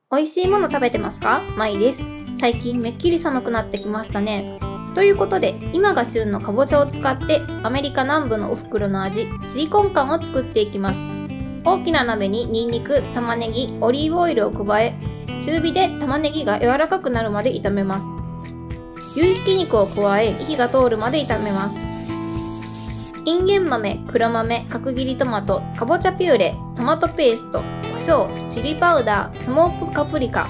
美味しいもの食べてますか？まいです。最近めっきり寒くなってきましたね。ということで、今が旬のかぼちゃを使ってアメリカ南部のお袋の味、チリコンカンを作っていきます。大きな鍋にニンニク、玉ねぎ、オリーブオイルを加え、中火で玉ねぎが柔らかくなるまで炒めます。牛ひき肉を加え、火が通るまで炒めます。インゲン豆、黒豆、角切りトマト、かぼちゃピューレ、トマトペースト、胡椒、チリパウダー、スモーブパプリカ、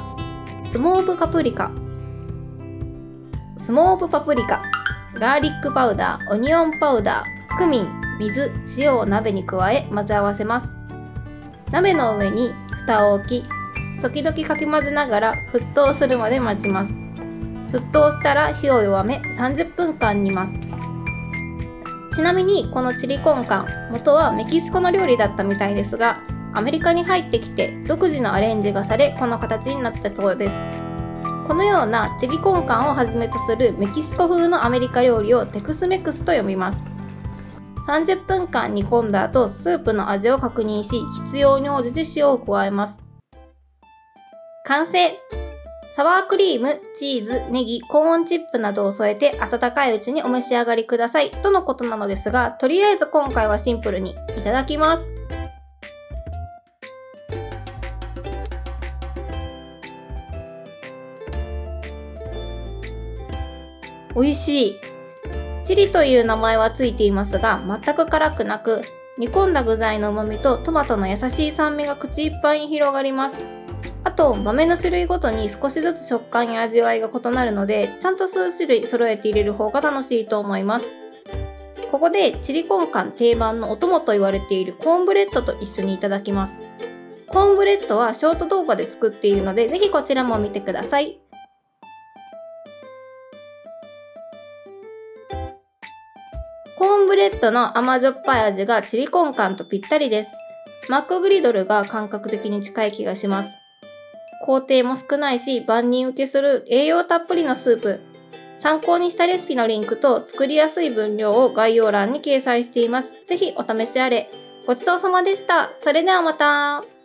ガーリックパウダー、オニオンパウダー、クミン、水、塩を鍋に加え混ぜ合わせます。鍋の上に蓋を置き、時々かき混ぜながら沸騰するまで待ちます。沸騰したら火を弱め30分間煮ます。ちなみにこのチリコンカン、元はメキシコの料理だったみたいですが、アメリカに入ってきて独自のアレンジがされ、この形になったそうです。このようなチリコンカンをはじめとするメキシコ風のアメリカ料理をテクスメクスと呼びます。30分間煮込んだ後、スープの味を確認し、必要に応じて塩を加えます。完成！サワークリーム、チーズ、ネギ、コーンチップなどを添えて温かいうちにお召し上がりくださいとのことなのですが、とりあえず今回はシンプルにいただきます。美味しい。チリという名前はついていますが、全く辛くなく、煮込んだ具材の旨味とトマトの優しい酸味が口いっぱいに広がります。あと、豆の種類ごとに少しずつ食感や味わいが異なるので、ちゃんと数種類揃えて入れる方が楽しいと思います。ここでチリコンカン定番のお供と言われているコーンブレッドと一緒にいただきます。コーンブレッドはショート動画で作っているので、ぜひこちらも見てください。コーンブレッドの甘じょっぱい味がチリコンカンとぴったりです。マックグリドルが感覚的に近い気がします。工程も少ないし、万人受けする栄養たっぷりのスープ。参考にしたレシピのリンクと作りやすい分量を概要欄に掲載しています。ぜひお試しあれ。ごちそうさまでした。それではまた。